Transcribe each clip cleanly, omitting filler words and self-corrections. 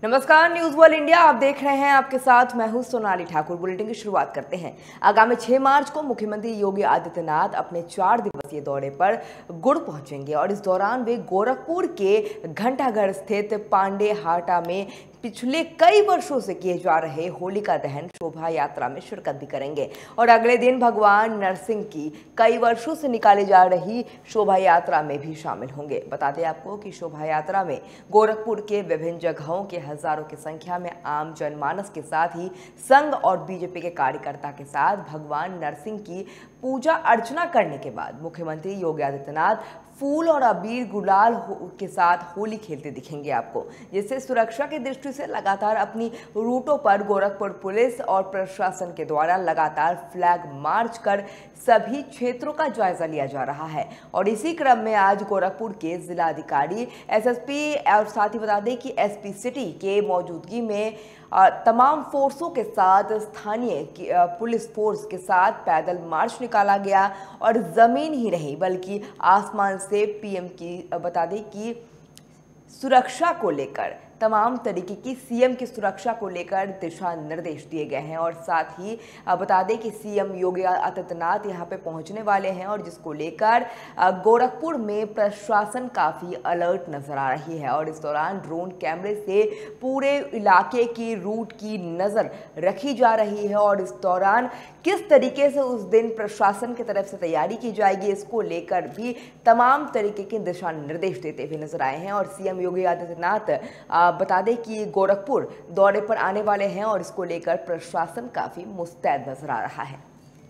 नमस्कार, news world India आप देख रहे हैं। आपके साथ मैं हूं सोनाली ठाकुर। बुलेटिन की शुरुआत करते हैं। आगामी 6 मार्च को मुख्यमंत्री योगी आदित्यनाथ अपने 4 दिवसीय दौरे पर गुड़ पहुंचेंगे और इस दौरान वे गोरखपुर के घंटाघर स्थित पांडे हाटा में पिछले कई वर्षों से किए जा रहे होलिका दहन शोभा यात्रा में शिरकत भी करेंगे और अगले दिन भगवान नरसिंह की कई वर्षों से निकाली जा रही शोभा यात्रा में भी शामिल होंगे। बता दें आपको कि शोभा यात्रा में गोरखपुर के विभिन्न जगहों के हजारों की संख्या में आम जनमानस के साथ ही संघ और बीजेपी के कार्यकर्ता के साथ भगवान नरसिंह की पूजा अर्चना करने के बाद मुख्यमंत्री योगी आदित्यनाथ फूल और अबीर गुलाल के साथ होली खेलते दिखेंगे आपको, जिससे सुरक्षा की दृष्टि से लगातार अपनी रूटों पर गोरखपुर पुलिस और प्रशासन के द्वारा लगातार फ्लैग मार्च कर सभी क्षेत्रों का जायजा लिया जा रहा है। और इसी क्रम में आज गोरखपुर के जिलाधिकारी एसएसपी और साथ ही बता दें कि एसपी सिटी के मौजूदगी में तमाम फोर्सों के साथ स्थानीय पुलिस फोर्स के साथ पैदल मार्च निकाला गया और जमीन ही नहीं बल्कि आसमान से पीएम की बता दें कि सुरक्षा को लेकर तमाम तरीके की सीएम की सुरक्षा को लेकर दिशा निर्देश दिए गए हैं। और साथ ही बता दें कि सीएम योगी आदित्यनाथ यहां पे पहुंचने वाले हैं और जिसको लेकर गोरखपुर में प्रशासन काफ़ी अलर्ट नजर आ रही है और इस दौरान ड्रोन कैमरे से पूरे इलाके की रूट की नज़र रखी जा रही है और इस दौरान किस तरीके से उस दिन प्रशासन की तरफ से तैयारी की जाएगी इसको लेकर भी तमाम तरीके के दिशा निर्देश देते हुए नजर आए हैं। और सीएम योगी आदित्यनाथ बता दें कि गोरखपुर दौरे पर आने वाले हैं और इसको लेकर प्रशासन काफी मुस्तैद नजर आ रहा है।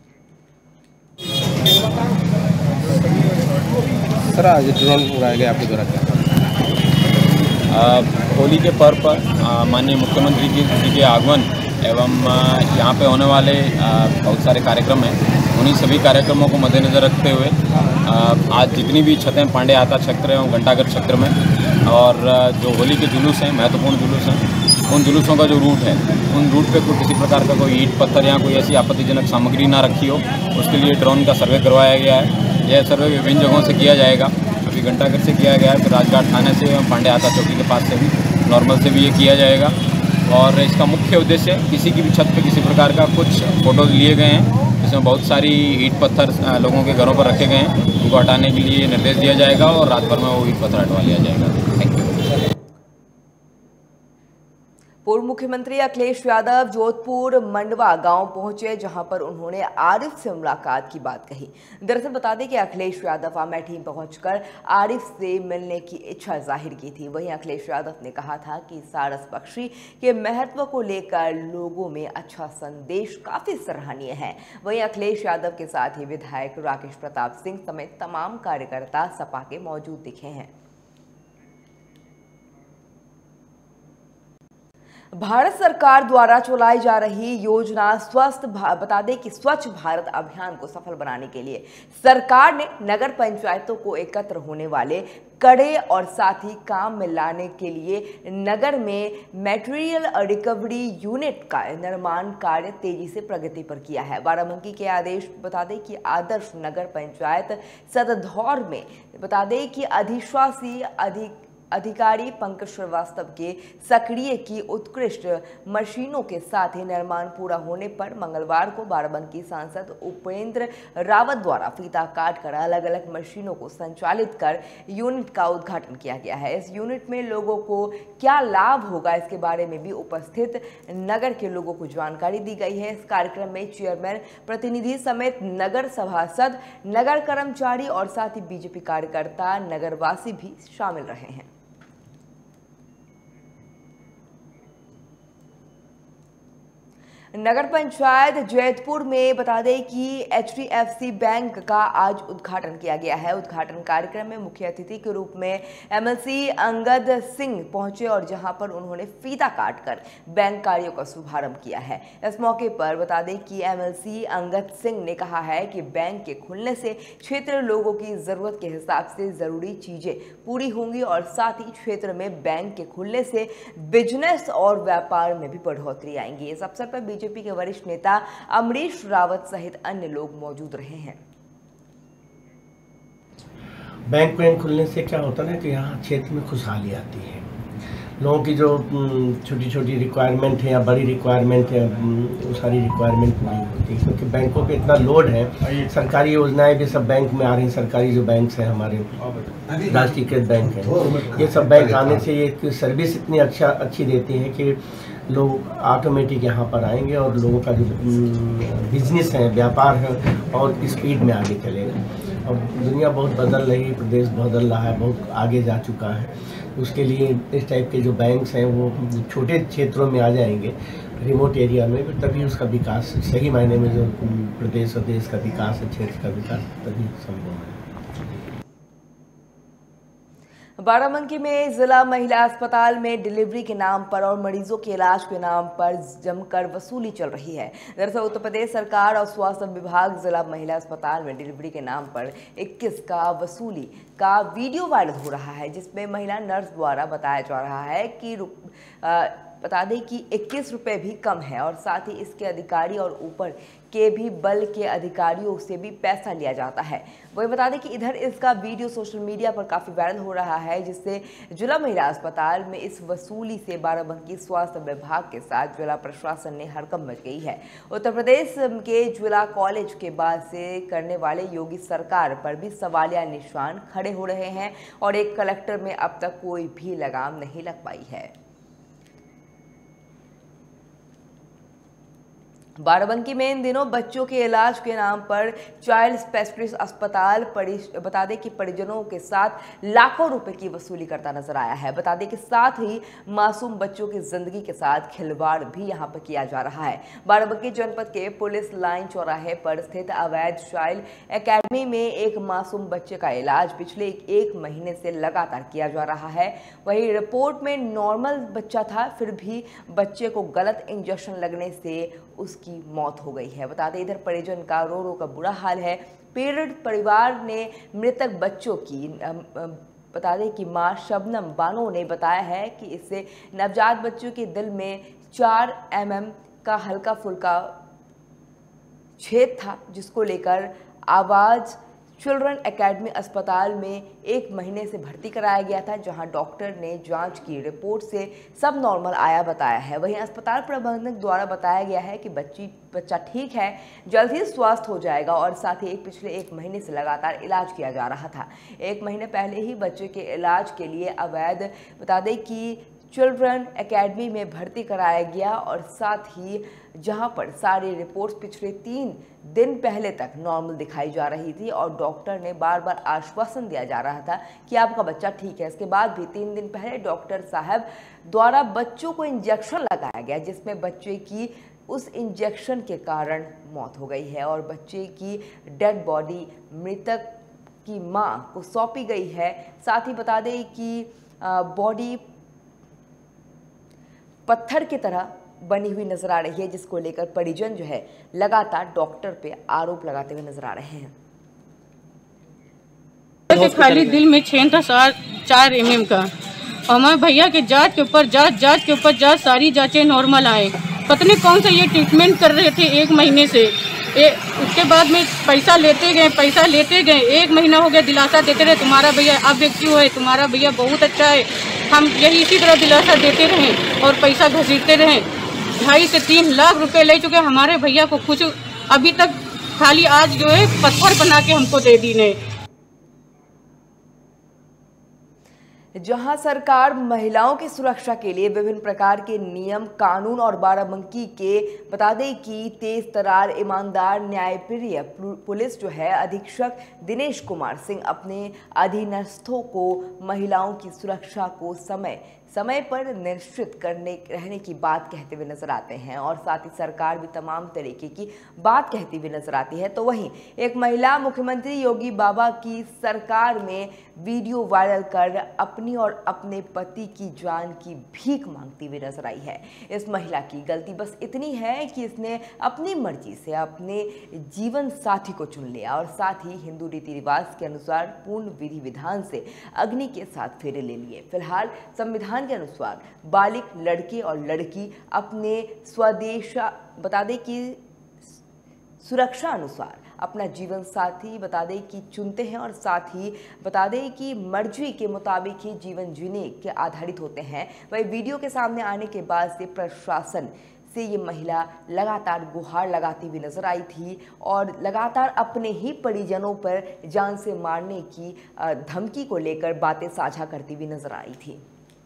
सर, आज ड्रोन उड़ाया गया आपके द्वारा क्या? होली के पर्व पर माननीय मुख्यमंत्री जी के आगमन एवं यहाँ पे होने वाले बहुत सारे कार्यक्रम हैं, उन्हीं सभी कार्यक्रमों को मद्देनज़र रखते हुए आज जितनी भी छतें पांडे हाटा क्षेत्र एवं घंटाघर क्षेत्र में और जो होली के जुलूस हैं, महत्वपूर्ण जुलूस हैं, उन जुलूसों का जो रूट है उन रूट पे कोई किसी प्रकार का कोई ईंट पत्थर या कोई ऐसी आपत्तिजनक सामग्री ना रखी हो, उसके लिए ड्रोन का सर्वे करवाया गया है। यह सर्वे विभिन्न जगहों से किया जाएगा। अभी घंटाघर से किया गया है, फिर राजघाट थाने से एवं पांडे हाटा चौकी के पास से भी नॉर्मल से भी ये किया जाएगा। और इसका मुख्य उद्देश्य किसी की भी छत पे किसी प्रकार का कुछ फोटोज लिए गए हैं जिसमें बहुत सारी ईंट पत्थर लोगों के घरों पर रखे गए हैं, उनको हटाने के लिए निर्देश दिया जाएगा और रात भर में वो ईंट पत्थर हटवा लिया जाएगा। Thank you. पूर्व मुख्यमंत्री अखिलेश यादव जोधपुर मंडवा गांव पहुंचे, जहां पर उन्होंने आरिफ से मुलाकात की बात कही। दरअसल बता दें कि अखिलेश यादव अमेठी पहुंचकर आरिफ से मिलने की इच्छा जाहिर की थी। वहीं अखिलेश यादव ने कहा था कि सारस पक्षी के महत्व को लेकर लोगों में अच्छा संदेश काफी सराहनीय है। वहीं अखिलेश यादव के साथ ही विधायक राकेश प्रताप सिंह समेत तमाम कार्यकर्ता सपा के मौजूद दिखे हैं। भारत सरकार द्वारा चलाई जा रही योजना बता दें कि स्वच्छ भारत अभियान को सफल बनाने के लिए सरकार ने नगर पंचायतों को एकत्र होने वाले कड़े और साथ ही काम में लाने के लिए नगर में मटेरियल रिकवरी यूनिट का निर्माण कार्य तेजी से प्रगति पर किया है। बाराबंकी के आदेश बता दें कि आदर्श नगर पंचायत सदधौर में बता दें कि अधिकारी पंकज श्रीवास्तव के सक्रिय की उत्कृष्ट मशीनों के साथ ही निर्माण पूरा होने पर मंगलवार को बाराबंकी सांसद उपेंद्र रावत द्वारा फीता काट कर अलग अलग मशीनों को संचालित कर यूनिट का उद्घाटन किया गया है। इस यूनिट में लोगों को क्या लाभ होगा इसके बारे में भी उपस्थित नगर के लोगों को जानकारी दी गई है। इस कार्यक्रम में चेयरमैन, प्रतिनिधि समेत नगर सभासद, नगर कर्मचारी और साथ ही बीजेपी कार्यकर्ता, नगरवासी भी शामिल रहे हैं। नगर पंचायत जैतपुर में बता दें कि HDFC बैंक का आज उद्घाटन किया गया है। उद्घाटन कार्यक्रम में मुख्य अतिथि के रूप में MLC अंगद सिंह पहुंचे और जहां पर उन्होंने फीता काटकर बैंक कार्यों का शुभारंभ किया है। इस मौके पर बता दें कि MLC अंगद सिंह ने कहा है कि बैंक के खुलने से क्षेत्र लोगों की जरूरत के हिसाब से जरूरी चीजें पूरी होंगी और साथ ही क्षेत्र में बैंक के खुलने से बिजनेस और व्यापार में भी बढ़ोतरी आएंगी। इस अवसर पर बीजेपी के वरिष्ठ नेता अमरीश रावत सहित अन्य लोग मौजूद रहे हैं। बैंक खुलने से क्या होता है ना कि यहाँ क्षेत्र में खुशहाली आती है। लोगों की जो छोटी छोटी रिक्वायरमेंट है या बड़ी रिक्वायरमेंट है वो सारी रिक्वायरमेंट पूरी होती है, क्योंकि बैंकों पे इतना लोड है। सरकारी योजनाएं भी सब बैंक में आ रही हैं। सरकारी जो बैंक्स हैं हमारे राष्ट्रीयकृत बैंक हैं, ये सब बैंक आने से ये सर्विस इतनी अच्छी देती है कि लोग ऑटोमेटिक यहाँ पर आएंगे और लोगों का जो बिजनेस है, व्यापार है, और स्पीड में आगे चलेगा। और दुनिया बहुत बदल रही है, प्रदेश बदल रहा है, बहुत आगे जा चुका है। उसके लिए इस टाइप के जो बैंक्स हैं वो छोटे क्षेत्रों में आ जाएंगे, रिमोट एरिया में, तभी उसका विकास सही मायने में जो प्रदेश और देश का विकास है, क्षेत्र का विकास, तभी संभव है। बाराबंकी में जिला महिला अस्पताल में डिलीवरी के नाम पर और मरीजों के इलाज के नाम पर जमकर वसूली चल रही है। दरअसल उत्तर प्रदेश सरकार और स्वास्थ्य विभाग जिला महिला अस्पताल में डिलीवरी के नाम पर 21 का वसूली का वीडियो वायरल हो रहा है, जिसमें महिला नर्स द्वारा बताया जा रहा है कि बता दें कि 21 रुपये भी कम है और साथ ही इसके अधिकारी और ऊपर के भी बल के अधिकारियों से भी पैसा लिया जाता है। वही बता दें कि इधर इसका वीडियो सोशल मीडिया पर काफ़ी वायरल हो रहा है, जिससे जिला महिला अस्पताल में इस वसूली से बाराबंकी स्वास्थ्य विभाग के साथ जिला प्रशासन ने हड़कंप मच गई है। उत्तर प्रदेश के जिला कॉलेज के बाद से करने वाले योगी सरकार पर भी सवालिया निशान खड़े हो रहे हैं और एक कलेक्टर में अब तक कोई भी लगाम नहीं लग पाई है। बाराबंकी में इन दिनों बच्चों के इलाज के नाम पर चाइल्ड स्पेशलिस्ट अस्पताल बता दें कि परिजनों के साथ लाखों रुपए की वसूली करता नजर आया है। बता दें कि साथ ही मासूम बच्चों की जिंदगी के साथ खिलवाड़ भी यहां पर किया जा रहा है। बाराबंकी जनपद के पुलिस लाइन चौराहे पर स्थित अवैध चाइल्ड एकेडमी में एक मासूम बच्चे का इलाज पिछले 1 महीने से लगातार किया जा रहा है। वही रिपोर्ट में नॉर्मल बच्चा था, फिर भी बच्चे को गलत इंजेक्शन लगने से उसकी मौत हो गई है। बता दें इधर परिजन का रो रो का बुरा हाल है। पीड़ित परिवार ने मृतक बच्चों की बता दें कि मां शबनम बानो ने बताया है कि इससे नवजात बच्चों के दिल में 4 mm का हल्का फुल्का छेद था, जिसको लेकर आवाज चिल्ड्रन एकेडमी अस्पताल में 1 महीने से भर्ती कराया गया था, जहां डॉक्टर ने जांच की रिपोर्ट से सब नॉर्मल आया बताया है। वहीं अस्पताल प्रबंधक द्वारा बताया गया है कि बच्चा ठीक है, जल्द ही स्वस्थ हो जाएगा और साथ ही पिछले 1 महीने से लगातार इलाज किया जा रहा था। 1 महीने पहले ही बच्चे के इलाज के लिए अवैध बता दें कि चिल्ड्रन एकेडमी में भर्ती कराया गया और साथ ही जहां पर सारी रिपोर्ट्स पिछले 3 दिन पहले तक नॉर्मल दिखाई जा रही थी और डॉक्टर ने बार बार आश्वासन दिया जा रहा था कि आपका बच्चा ठीक है। इसके बाद भी 3 दिन पहले डॉक्टर साहब द्वारा बच्चों को इंजेक्शन लगाया गया, जिसमें बच्चे की उस इंजेक्शन के कारण मौत हो गई है और बच्चे की डेड बॉडी मृतक की मां को सौंपी गई है। साथ ही बता दें कि बॉडी पत्थर की तरह बनी हुई नजर आ रही है, जिसको लेकर परिजन जो है लगातार डॉक्टर पे आरोप लगाते हुए नजर आ रहे हैं। खाली दिल में छेद था 4 mm का। हमारे भैया के जांच के ऊपर जांच सारी जांचें नॉर्मल आए। पता नहीं कौन सा ये ट्रीटमेंट कर रहे थे 1 महीने से। उसके बाद में पैसा लेते गए 1 महीना हो गया, दिलासा देते रहे तुम्हारा भैया अब व्यक्ति है, तुम्हारा भैया बहुत अच्छा है। हम यही इसी तरह दिलासा देते रहें और पैसा घसीटते रहें। 2.5 से 3 लाख रुपए ले चुके हमारे भैया को, कुछ अभी तक खाली आज जो है पत्थर बना के हमको दे दी ने। जहां सरकार महिलाओं की सुरक्षा के लिए विभिन्न प्रकार के नियम कानून और बाराबंकी के बता दें कि तेज तरार ईमानदार न्यायप्रिय पुलिस जो है अधीक्षक दिनेश कुमार सिंह अपने अधीनस्थों को महिलाओं की सुरक्षा को समय पर निश्चित रहने की बात कहते हुए नजर आते हैं और साथ ही सरकार भी तमाम तरीके की बात कहती हुई नजर आती है। तो वहीं एक महिला मुख्यमंत्री योगी बाबा की सरकार में वीडियो वायरल कर अपनी और अपने पति की जान की भीख मांगती हुई नजर आई है। इस महिला की गलती बस इतनी है कि इसने अपनी मर्जी से अपने जीवन साथी को चुन लिया और साथ ही हिंदू रीति रिवाज के अनुसार पूर्ण विधि विधान से अग्नि के साथ फेरे ले लिए। फिलहाल संविधान के अनुसार बालिग लड़के और लड़की अपने स्वदेश बता दें कि सुरक्षा अनुसार अपना जीवन साथी बता दें कि चुनते हैं और साथ ही बता दें कि मर्जी के मुताबिक ही जीवन जीने के आधारित होते हैं। वही वीडियो के सामने आने के बाद से प्रशासन से ये महिला लगातार गुहार लगाती हुई नजर आई थी और लगातार अपने ही परिजनों पर जान से मारने की धमकी को लेकर बातें साझा करती हुई नजर आई थी।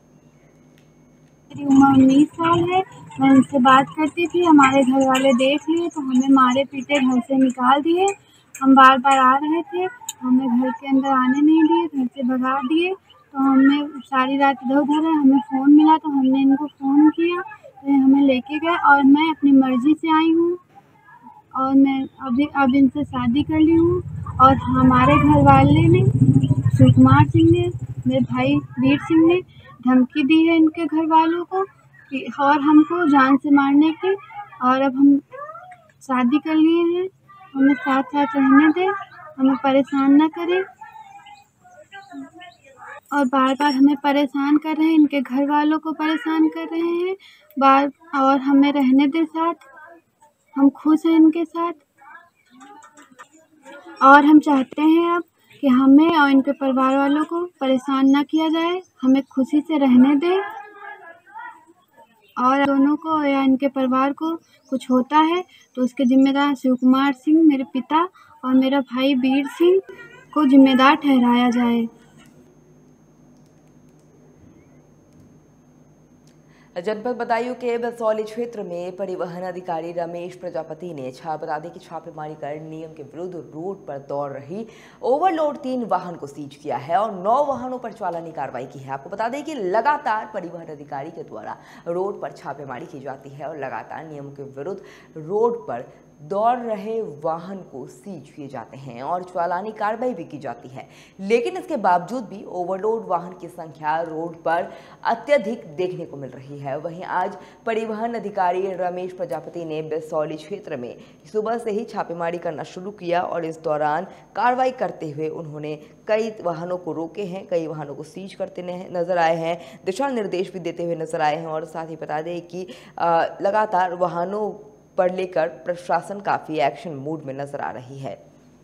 मेरी उम्र 19 साल है। मैं उनसे बात करती थी, हमारे घर वाले देख लिए तो हमें मारे पीटे घर से निकाल दिए। हम बार बार आ रहे थे, हमें घर के अंदर आने नहीं दिए, घर से भगा दिए। तो हमें सारी रात इधर उधर है, हमें फ़ोन मिला तो हमने इनको फ़ोन किया तो हमें लेके गए और मैं अपनी मर्ज़ी से आई हूँ और मैं अब इनसे शादी कर ली हूँ। और हमारे घर वाले ने, शिव कुमार सिंह ने, मेरे भाई वीर सिंह ने धमकी दी है इनके घर वालों को कि और हमको जान से मारने की। और अब हम शादी कर लिए हैं, हमें साथ साथ रहने दें, हमें परेशान ना करें। और बार बार हमें परेशान कर रहे हैं, इनके घर वालों को परेशान कर रहे हैं बार। और हमें रहने दें साथ, हम खुश हैं इनके साथ। और हम चाहते हैं अब कि हमें और इनके परिवार वालों को परेशान ना किया जाए, हमें खुशी से रहने दें। और दोनों को या इनके परिवार को कुछ होता है तो उसके जिम्मेदार शिव कुमार सिंह मेरे पिता और मेरा भाई वीर सिंह को जिम्मेदार ठहराया जाए। जनपद बदायूं के बसौली क्षेत्र में परिवहन अधिकारी रमेश प्रजापति ने बता दें कि छापेमारी कर नियम के विरुद्ध रोड पर दौड़ रही ओवरलोड 3 वाहन को सीज किया है और 9 वाहनों पर चालानी कार्रवाई की है। आपको बता दें कि लगातार परिवहन अधिकारी के द्वारा रोड पर छापेमारी की जाती है और लगातार नियमों के विरुद्ध रोड पर दौड़ रहे वाहन को सीज किए जाते हैं और चालानी कार्रवाई भी की जाती है। लेकिन इसके बावजूद भी ओवरलोड वाहन की संख्या रोड पर अत्यधिक देखने को मिल रही है। वहीं आज परिवहन अधिकारी रमेश प्रजापति ने बसौली क्षेत्र में सुबह से ही छापेमारी करना शुरू किया और इस दौरान कार्रवाई करते हुए उन्होंने कई वाहनों को रोके हैं, कई वाहनों को सीज करते नजर आए हैं, दिशा निर्देश भी देते हुए नजर आए हैं। और साथ ही बता दें कि लगातार वाहनों पर लेकर प्रशासन काफी एक्शन मूड में नजर आ रही है।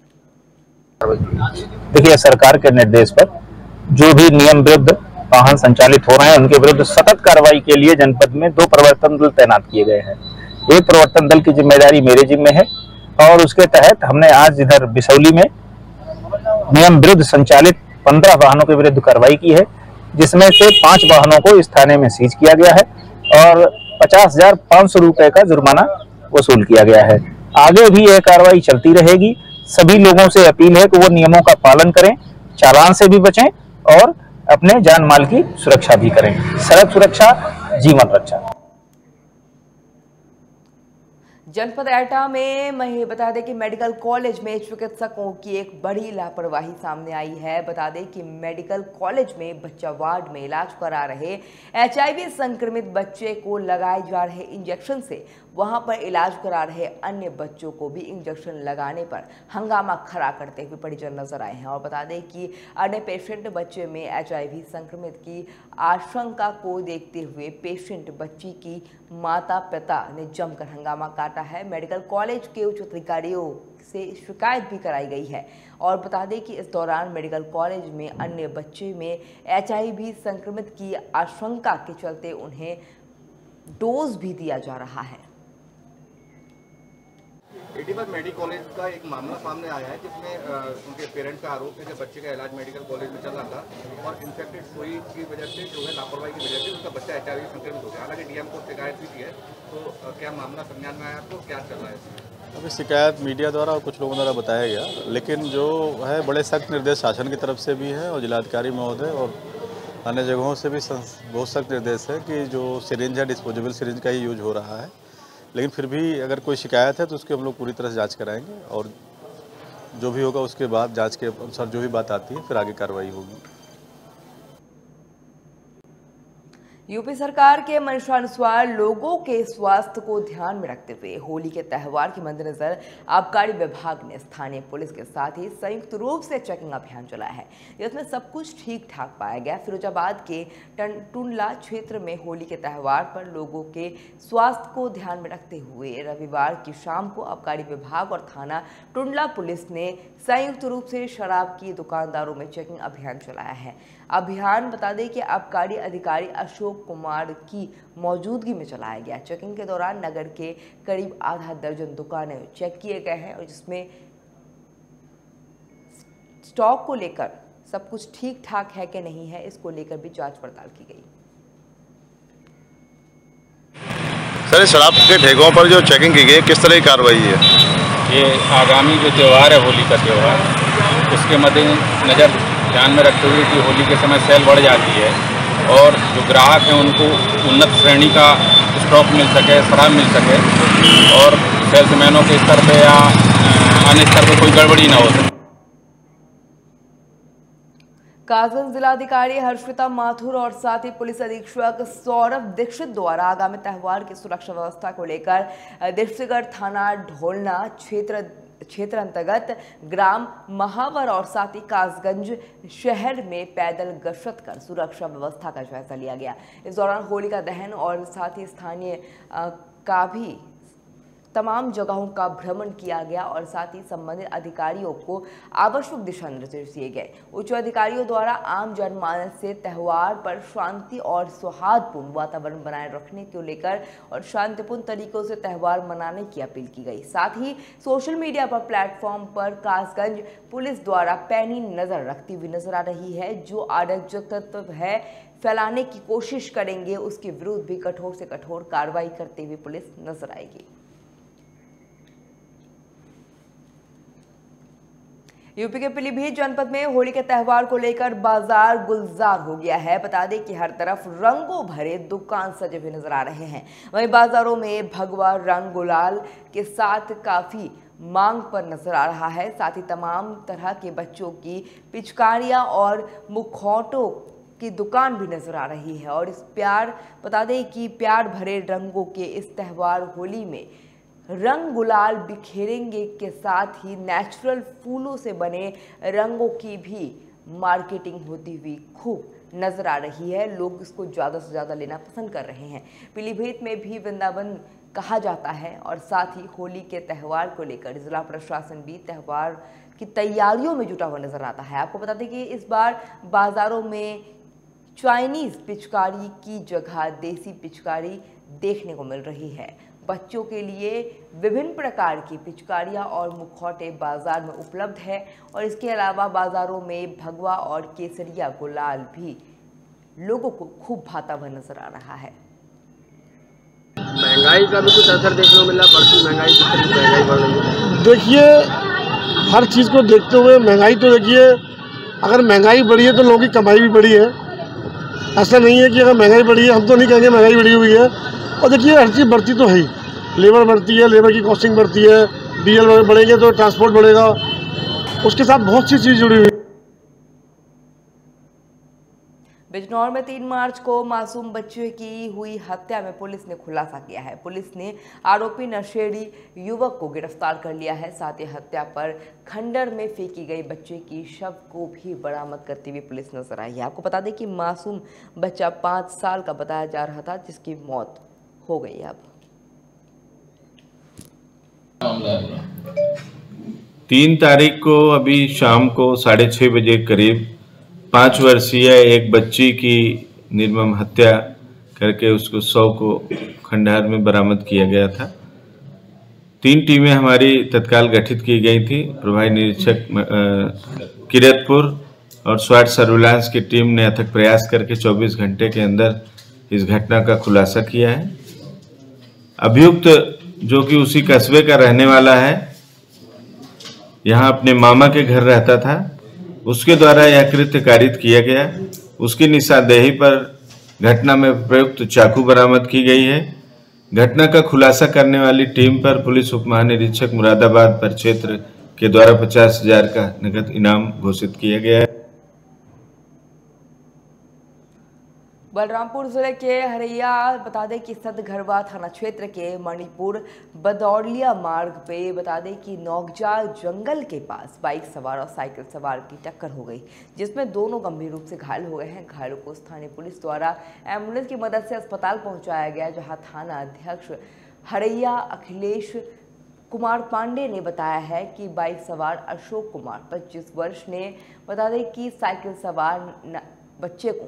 देखिए, सरकार के निर्देश पर जो भी नियम विरुद्ध वाहन संचालित हो रहे हैं उनके विरुद्ध सतत कार्रवाई के लिए जनपद में 2 प्रवर्तन दल तैनात किए गए हैं। एक प्रवर्तन दल की जिम्मेदारी मेरे जिम्मे है और उसके तहत हमने आज इधर बिसौली में नियम विरुद्ध संचालित 15 वाहनों के विरुद्ध कार्रवाई की है, जिसमें से 5 वाहनों को इस थाने में सीज किया गया है और 50,500 रुपए का जुर्माना वसूल किया गया है। आगे भी यह कार्रवाई चलती रहेगी। सभी लोगों से अपील है कि वो नियमों का पालन करें, चालान से भी बचें और अपने जान माल की सुरक्षा भी करें। सड़क सुरक्षा जीवन रक्षा। जनपद एटा में बता दें कि मेडिकल कॉलेज में चिकित्सकों की एक बड़ी लापरवाही सामने आई है। बता दें कि मेडिकल कॉलेज में बच्चा वार्ड में इलाज करा रहे HIV संक्रमित बच्चे को लगाए जा रहे इंजेक्शन से वहां पर इलाज करा रहे अन्य बच्चों को भी इंजेक्शन लगाने पर हंगामा खड़ा करते हुए परिजन नजर आए हैं। और बता दें कि अन्य पेशेंट बच्चे में HIV संक्रमित की आशंका को देखते हुए पेशेंट बच्ची की माता पिता ने जमकर हंगामा काटा है। मेडिकल कॉलेज के उच्च अधिकारियों से शिकायत भी कराई गई है। और बता दें कि इस दौरान मेडिकल कॉलेज में अन्य बच्चे में HIV संक्रमित की आशंका के चलते उन्हें डोज भी दिया जा रहा है। एटी पर मेडिकल कॉलेज का एक मामला सामने आया है जिसमें उनके पेरेंट्स का आरोप है कि बच्चे का इलाज मेडिकल कॉलेज में चल रहा था और इन्फेक्टेड सुई की वजह से जो है लापरवाही की वजह से उसका बच्चा HIV संक्रमित हो गया। हालांकि DM को शिकायत भी की है, तो क्या मामला संज्ञान में आया आपको, क्या चल रहा है? अभी शिकायत मीडिया द्वारा और कुछ लोगों द्वारा बताया गया, लेकिन जो है बड़े सख्त निर्देश शासन की तरफ से भी है और जिलाधिकारी महोदय और अन्य जगहों से भी बहुत सख्त निर्देश है कि जो सिरिंज है डिस्पोजेबल सिरिंज का ही यूज हो रहा है। लेकिन फिर भी अगर कोई शिकायत है तो उसकी हम लोग पूरी तरह से जांच कराएंगे और जो भी होगा उसके बाद जांच के अनुसार जो भी बात आती है फिर आगे कार्रवाई होगी। यूपी सरकार के मंशानुसार लोगों के स्वास्थ्य को ध्यान में रखते हुए होली के त्योहार के मद्देनजर आबकारी विभाग ने स्थानीय पुलिस के साथ ही संयुक्त रूप से चेकिंग अभियान चलाया है, जिसमें सब कुछ ठीक ठाक पाया गया। फिरोजाबाद के टुंडला क्षेत्र में होली के त्योहार पर लोगों के स्वास्थ्य को ध्यान में रखते हुए रविवार की शाम को आबकारी विभाग और थाना टुंडला पुलिस ने संयुक्त रूप से शराब की दुकानदारों में चेकिंग अभियान चलाया है। अभियान बता दें कि आबकारी अधिकारी अशोक कुमार की मौजूदगी में चलाया गया। चेकिंग के दौरान नगर के करीब आधा दर्जन दुकानें चेक किए गए हैं और जिसमें स्टॉक को लेकर सब कुछ ठीक ठाक है कि नहीं है, इसको लेकर भी जांच पड़ताल की गई। सर, शराब के ठेकों पर जो चेकिंग की गई किस तरह की कार्रवाई है? ये आगामी जो त्यौहार है होली का त्यौहार, उसके मद्देनजर ध्यान में रखते हुए कि होली के समय सेल बढ़ जाती है और जो ग्राहक हैं उनको उन्नत श्रेणी का स्टॉक मिल सके, शराब मिल सके और सेल्समैनों के स्तर पे या अन्य स्तर पे कोई गड़बड़ी ना हो सके। कासगंज जिलाधिकारी हर्षिता माथुर और साथ ही पुलिस अधीक्षक सौरभ दीक्षित द्वारा आगामी त्योहार की सुरक्षा व्यवस्था को लेकर देवसीगढ़ थाना ढोलना क्षेत्र अंतर्गत ग्राम महावर और साथ ही कासगंज शहर में पैदल गश्त कर सुरक्षा व्यवस्था का जायजा लिया गया। इस दौरान होलिका दहन और साथ ही स्थानीय का भी तमाम जगहों का भ्रमण किया गया और साथ ही संबंधित अधिकारियों को आवश्यक दिशा निर्देश दिए गए। उच्च अधिकारियों द्वारा आम जनमानस से त्योहार पर शांति और सौहार्दपूर्ण वातावरण बनाए रखने को लेकर और शांतिपूर्ण तरीकों से त्योहार मनाने की अपील की गई। साथ ही सोशल मीडिया पर प्लेटफॉर्म पर कासगंज पुलिस द्वारा पैनी नजर रखती हुई नजर आ रही है। जो अराजक तत्व है फैलाने की कोशिश करेंगे उसके विरुद्ध भी कठोर से कठोर कार्रवाई करते हुए पुलिस नजर आएगी। यूपी के पीलीभीत जनपद में होली के त्योहार को लेकर बाजार गुलजार हो गया है। बता दें कि हर तरफ रंगों भरे दुकान सजे हुए नजर आ रहे हैं। वहीं बाजारों में भगवा रंग गुलाल के साथ काफी मांग पर नजर आ रहा है। साथ ही तमाम तरह के बच्चों की पिचकारियां और मुखौटों की दुकान भी नजर आ रही है। और बता दें कि प्यार भरे रंगों के इस त्योहार होली में रंग गुलाल बिखेरेंगे के साथ ही नेचुरल फूलों से बने रंगों की भी मार्केटिंग होती हुई खूब नजर आ रही है। लोग इसको ज़्यादा से ज़्यादा लेना पसंद कर रहे हैं। पीलीभीत में भी वृंदावन कहा जाता है और साथ ही होली के त्यौहार को लेकर जिला प्रशासन भी त्यौहार की तैयारियों में जुटा हुआ नजर आता है। आपको बता दें कि इस बार बाजारों में चाइनीज पिचकारी की जगह देसी पिचकारी देखने को मिल रही है। बच्चों के लिए विभिन्न प्रकार की पिचकारियां और मुखौटे बाजार में उपलब्ध है और इसके अलावा बाजारों में भगवा और केसरिया गुलाल भी लोगों को खूब भाता हुआ नजर आ रहा है। महंगाई का भी कुछ असर देखने को मिला, बढ़ती महंगाई, किस तरह की महंगाई बढ़ रही है? देखिए, हर चीज़ को देखते हुए महंगाई तो देखिए, अगर महंगाई बढ़ी है तो लोगों की कमाई भी बढ़ी है। ऐसा नहीं है कि अगर महंगाई बढ़ी है, हम तो नहीं कहेंगे महंगाई बढ़ी हुई है। और देखिए, हर चीज़ बढ़ती तो है ही, लेबर बढ़ती है, लेबर की कॉस्टिंग बढ़ती है, डीजल बढ़ेंगे तो ट्रांसपोर्ट बढ़ेगा, उसके साथ बहुत सी चीज़ जुड़ी हुई है। बिजनौर में 3 मार्च को मासूम बच्चे की हुई हत्या में पुलिस ने खुलासा किया है। पुलिस ने आरोपी नशेड़ी युवक को गिरफ्तार कर लिया है। साथ ही हत्या पर खंडर में फेंकी गई बच्चे की शव को भी बरामद करती हुई पुलिस नजर आई है। आपको बता दें कि मासूम बच्चा 5 साल का बताया जा रहा था, जिसकी मौत हो गई। अब 3 तारीख को अभी शाम को 6:30 बजे करीब 5 वर्षीय एक बच्ची की निर्मम हत्या करके उसको शव को खंडहर में बरामद किया गया था। 3 टीमें हमारी तत्काल गठित की गई थी। प्रभारी निरीक्षक किरतपुर और स्वाट सर्विलांस की टीम ने अथक प्रयास करके 24 घंटे के अंदर इस घटना का खुलासा किया है। अभियुक्त जो कि उसी कस्बे का रहने वाला है, यहाँ अपने मामा के घर रहता था, उसके द्वारा यह कृत्य कारित किया गया। उसकी निशानदेही पर घटना में प्रयुक्त चाकू बरामद की गई है। घटना का खुलासा करने वाली टीम पर पुलिस उप महानिरीक्षक मुरादाबाद परिक्षेत्र के द्वारा 50,000 का नगद इनाम घोषित किया गया है। बलरामपुर जिले के हरैया बता दें कि सतघरवा थाना क्षेत्र के मणिपुर बदौलिया मार्ग पे बता दें कि नौगजा जंगल के पास बाइक सवार और साइकिल सवार की टक्कर हो गई, जिसमें दोनों गंभीर रूप से घायल हो गए हैं। घायलों को स्थानीय पुलिस द्वारा एम्बुलेंस की मदद से अस्पताल पहुंचाया गया, जहां थाना अध्यक्ष हरैया अखिलेश कुमार पांडे ने बताया है कि बाइक सवार अशोक कुमार 25 वर्ष ने बता दें कि साइकिल सवार बच्चे को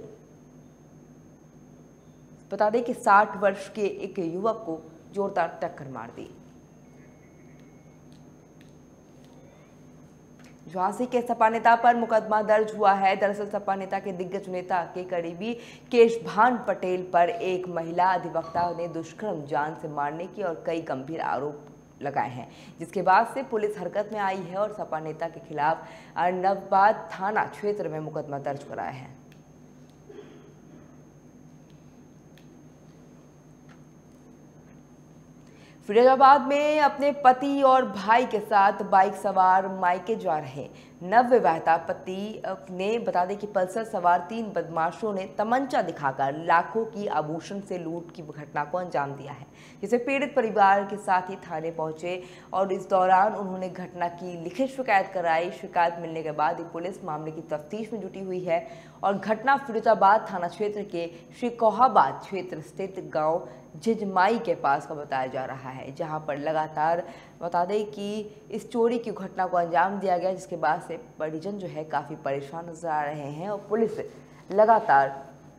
बता दें कि 60 वर्ष के एक युवक को जोरदार टक्कर मार दी। झांसी के सपा नेता पर मुकदमा दर्ज हुआ है। दरअसल सपा नेता के दिग्गज नेता के करीबी केशभान पटेल पर एक महिला अधिवक्ता ने दुष्कर्म, जान से मारने की और कई गंभीर आरोप लगाए हैं, जिसके बाद से पुलिस हरकत में आई है और सपा नेता के खिलाफ अर्नबाद थाना क्षेत्र में मुकदमा दर्ज कराया है। फिरोजाबाद में अपने पति और भाई के साथ बाइक सवार मायके जा रहे नवविवाहिता पति ने बता दें कि पल्सर सवार 3 बदमाशों ने तमंचा दिखाकर लाखों की आभूषण से लूट की घटना को अंजाम दिया है, जिसे पीड़ित परिवार के साथ ही थाने पहुंचे और इस दौरान उन्होंने घटना की लिखित शिकायत कराई। शिकायत मिलने के बाद ही पुलिस मामले की तफ्तीश में जुटी हुई है और घटना फिरोजाबाद थाना क्षेत्र के श्रीकोहाबाद क्षेत्र स्थित गांव झिझमाई के पास का बताया जा रहा है, जहां पर लगातार बता दें कि इस चोरी की घटना को अंजाम दिया गया, जिसके बाद से परिजन जो है काफ़ी परेशान नजर आ रहे हैं और पुलिस लगातार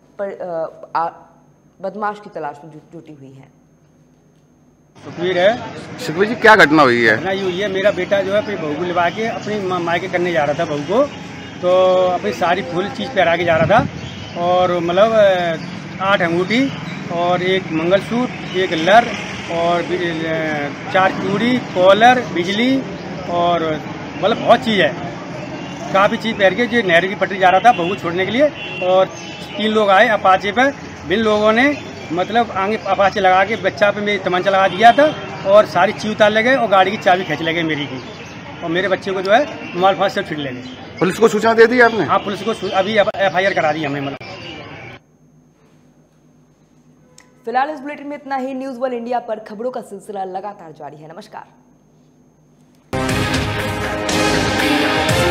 बदमाश की तलाश में जुटी हुई है। सुखवीर है। सुखवीर जी, क्या घटना हुई है? घटना ये हुई है, मेरा बेटा जो है अपनी बहू को लिवा के अपनी मायके करने जा रहा था। बहू को तो अपनी सारी फुल चीज़ पहरा के जा रहा था और मतलब 8 अंगूठी और 1 मंगलसूत्र, 1 लर और 4 चूड़ी, कॉलर, बिजली और मतलब बहुत चीज़ है, काफ़ी चीज़ पहन के जो नहर की पटरी जा रहा था बहू छोड़ने के लिए। और 3 लोग आए अपाचे पर, बिन लोगों ने मतलब आगे अपाचे लगा के बच्चा पे मेरी तमंचा लगा दिया था और सारी चीज उतार ले गए और गाड़ी की चाबी खींच ले गए मेरी की, और मेरे बच्चे को जो है माल फाल सब छीन ले गए। पुलिस को सूचना दे दी आपने? हाँ, पुलिस को अभी FIR करा दी हमने। मतलब फिलहाल इस बुलेटिन में इतना ही। न्यूज़ वर्ल्ड इंडिया पर खबरों का सिलसिला लगातार जारी है। नमस्कार।